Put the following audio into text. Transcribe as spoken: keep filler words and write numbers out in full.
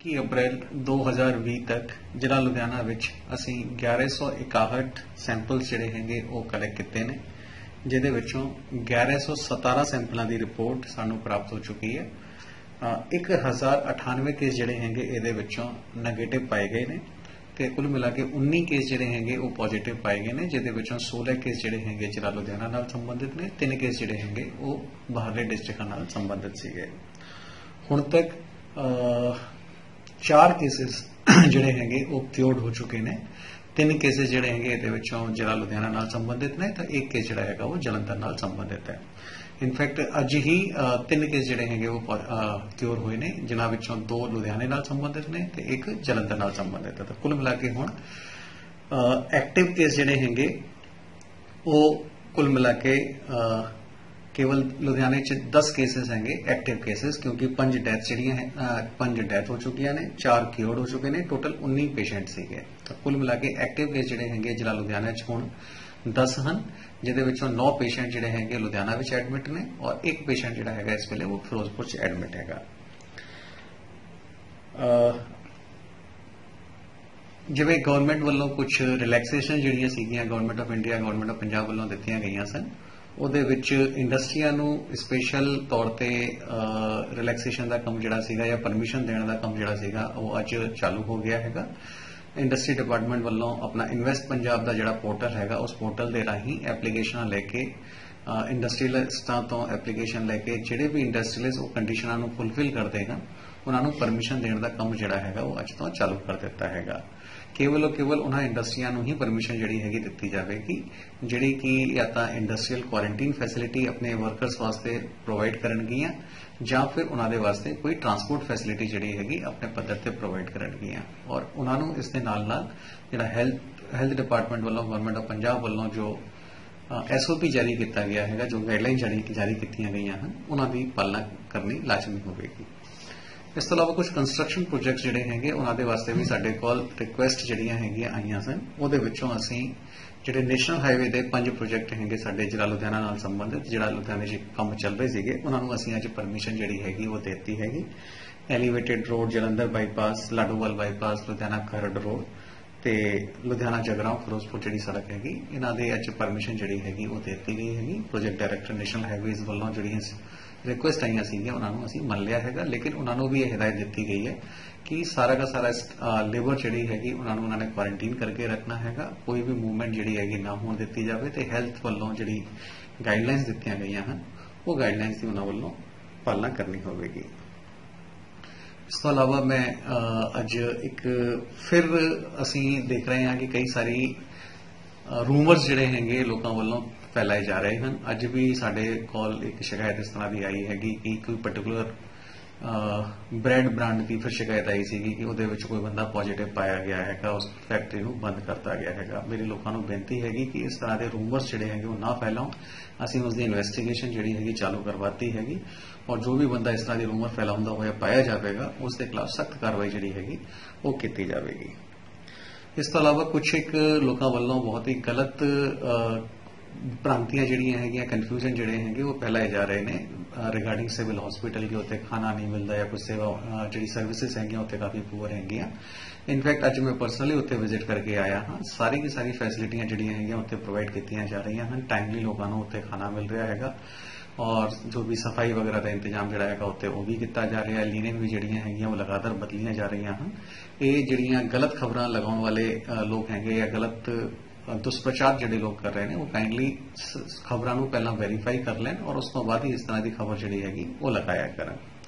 इक्की अप्रैल दो हज़ार भी तक जिला लुधियाना विच असी ग्यारह सौ इकाहठ सैंपल्स जिहड़े हैंगे वो कलैक्ट किए ने, जिहदे विचों ग्यारह सौ सतारह सैंपलों की रिपोर्ट सानू प्राप्त हो चुकी है। एक हज़ार अठानवे केस जिहड़े हैंगे इहदे विचों नैगेटिव पाए गए ने ते कुल मिला के उन्नी केस जिहड़े हैंगे वो पॉजिटिव पाए गए ने, जिहदे विचों सोलह केस जिहड़े हैंगे जिला लुधियाना नाल संबंधित ने, तीन केस जिहड़े हैंगे वो बाहरले डिस्ट्रिक्टां नाल संबंधित सीगे। हुण तक आ, चार केसेस जिहड़े हैंगे वो क्योर्ड हो चुके ने, तीन केसेस जिहड़े हैंगे इहदे विचों जिला लुधियाना नाल संबंधित ने तो एक केस जिहड़ा हैगा वो जलंधर नाल संबंधित है। इनफैक्ट अज ही तीन केस जिहड़े हैंगे वो क्योर हुए ने, जिन्हां विचों दो लुधियाने नाल संबंधित ने ते एक जलंधर नाल संबंधित है। तो कुल मिला के हुण एक्टिव केस जिहड़े हैंगे वो कुल मिला के केवल लुधियाने च दस केसेस हैंगे एक्टिव केसेस, क्योंकि पंज डेथ जिहड़ियां हैं पंज डेथ हो चुकी ने, चार क्योर्ड हो चुके हैं, टोटल उन्नी पेशेंट सीगे। तो कुल मिला के एक्टिव केस जिहड़े हैंगे जिला लुधियाना च हुण दस हैं, जिहदे विचों नौ पेशेंट जिहड़े हैंगे लुधियाना विच एडमिट ने और एक पेशेंट जिहड़ा हैगा इस वेले वो फिरोजपुर च एडमिट हैगा। जिवें गवर्नमेंट वालों कुछ रिलैक्सेशन जिहड़ियां सीगियां government of India government of Punjab वालों दित्तियां गईयां सन, ਉਹਦੇ ਵਿੱਚ ਇੰਡਸਟਰੀਆਂ ਨੂੰ ਸਪੈਸ਼ਲ ਤੌਰ ਤੇ ਰਿਲੈਕਸੇਸ਼ਨ ਦਾ ਕੰਮ ਜਿਹੜਾ ਸੀਗਾ ਜਾਂ ਪਰਮਿਸ਼ਨ ਦੇਣ ਦਾ ਕੰਮ ਜਿਹੜਾ ਸੀਗਾ ਉਹ ਅੱਜ ਚਾਲੂ ਹੋ ਗਿਆ ਹੈਗਾ। ਇੰਡਸਟਰੀ ਡਿਪਾਰਟਮੈਂਟ ਵੱਲੋਂ ਆਪਣਾ ਇਨਵੈਸਟ ਪੰਜਾਬ ਦਾ ਜਿਹੜਾ ਪੋਰਟਲ ਹੈਗਾ ਉਸ ਪੋਰਟਲ ਦੇ ਰਾਹੀਂ ਐਪਲੀਕੇਸ਼ਨਾਂ ਲੈ ਕੇ ਇੰਡਸਟਰੀਅਲਿਸਟਾਂ ਤੋਂ ਐਪਲੀਕੇਸ਼ਨ ਲੈ ਕੇ ਜਿਹੜੇ ਵੀ ਇੰਡਸਟਰੀਅਲਿਸਟ ਉਹ ਕੰਡੀਸ਼ਨਾਂ ਨੂੰ ਫੁੱਲਫਿਲ ਕਰਦੇ ਹਨ ਉਹਨਾਂ ਨੂੰ ਪਰਮਿਸ਼ਨ ਦੇਣ ਦਾ ਕੰਮ ਜਿਹੜਾ ਹੈਗਾ ਉਹ ਅੱਜ ਤੋਂ ਚਾਲੂ ਕਰ ਦਿੱਤਾ ਹੈਗਾ। केवल और केवल उन्होंने इंडस्ट्रियां ही परमिशन जी हैगी दी जाएगी जी कि या तो इंडस्ट्रीयल क्वारंटीन फैसिलिटी अपने वर्करस वास्ते प्रोवाइड करनगियां या फिर उन्होंने वास्ते कोई ट्रांसपोर्ट फैसिलिटी जी हैगी अपने पद्धर से प्रोवाइड करनगियां। और उन्होंने इस दे नाल नाल जिहड़ा हेल्थ हेल्थ डिपार्टमेंट वालों गवर्नमेंट ऑफ पंजाब वालों जो एस ओ पी जारी किया गया है, जो गाइडलाइन जारी जारी की गई हैं उन्होंने पालना करनी लाजमी होगी। इस तो अलावा कुछ कंस्ट्रक्शन प्रोजेक्ट जिहड़े हैंगे उन्होंने वास्ते भी साडे कोल रिक्वेस्ट जिहड़ियां हैगियां आईयां सन, उहदे विचों असीं जिहड़े नेशनल हाईवे दे पंज प्रोजेक्ट हैंगे साडे जिला लुधियाना नाल संबंधित जिहड़ा लुधियाने च काम चल रहे सीगे उन्हां नूं असीं अज परमिशन जिहड़ी हैगी वो देती हैगी। Elevated road Jalandhar bypass, Ladowal bypass, Ludhiana Kharar road ते लुधियाना जगराओं फिरोजपुर जिहड़ी सड़क हैगी इन्हां दे अज परमिशन जिहड़ी हैगी वो देती गई हैगी। प्रोजेक्ट डायरैक्टर नेशनल हाईवेज वालों जिहड़ियां रिक्वेस्ट आईयां सीगियां उन्होंने असीं मन लिया हैगा, लेकिन उन्होंने भी यह हिदायत दी गई है कि सारा का सारा लेबर जिहड़ी हैगी उन्होंने उन्होंने क्वारंटीन करके रखना हैगा, कोई भी मूवमेंट जिहड़ी हैगी ना होण दित्ती जावे ते हेल्थ वालों जिहड़ी गाइडलाइनस दित्तियां गईयां हन वो गाइडलाइनस की उन्हां वालों पालना करनी होवेगी। इस तो अलावा मैं अज एक फिर असीं देख रहे हैं कि कई सारी रूमर्स जिहड़े हैंगे लोगों वालों फैलाए जा रहे हैं। अज भी साडे कोल एक शिकायत इस तरह की आई हैगी कि कोई पर्टिकुलर ब्रैड ब्रांड की फिर शिकायत आई सी कि उहदे विच कोई बंदा पॉजिटिव पाया गया है, उस फैक्ट्री को बंद करता गया है। मेरी लोगों को बेनती हैगी कि इस तरह के रूमर्स जिहड़े हैगे वो ना फैलाओ। असीं उसकी इन्वेस्टिगेशन जिहड़ी हैगी चालू करवाती हैगी और जो भी बंदा इस तरह की रूमर फैलाउंदा होया पाया जाएगा उसके खिलाफ सख्त कार्रवाई जिहड़ी हैगी वो की जाएगी। इस तो अलावा कुछ एक लोगों वालों बहुत ही गलत भ्रांतियां जिहड़ियां हैगियां कन्फ्यूजन जिहड़े हैंगे वो फैलाए जा रहे हैं रिगार्डिंग सिविल हॉस्पिटल के उत्ते खाना नहीं मिलता या कुछ सेवा जिहड़ी सर्विसिज हैगियां उत्ते काफ़ी पुअर हैगियां। इनफैक्ट अज मैं पर्सनली उत्ते विजिट करके आया हाँ, सारी की सारी फैसिलिटियां जिहड़ियां हैगियां उत्ते प्रोवाइड कीतियां जा रही हैं, टाइमली लोगों को उत्ते खाना मिल रहा हैगा और जो भी सफाई वगैरह का इंतजाम जिहड़ा हैगा उत्ते वो भी किया जा रहा है। लीनें भी जिहड़ियां हैगियां वो लगातार बदलियां जा रही हैं। ये जिहड़ियां गलत खबरां लगाउण वाले लोग हैगे या गलत दुष्प्रचार जिहड़े लोग कर रहे हैं वो काइंडली खबरों को पहला वेरीफाई कर लैन और उस तो बाद ही इस तरह की खबर जिहड़ी हैगी वो लगाया करन।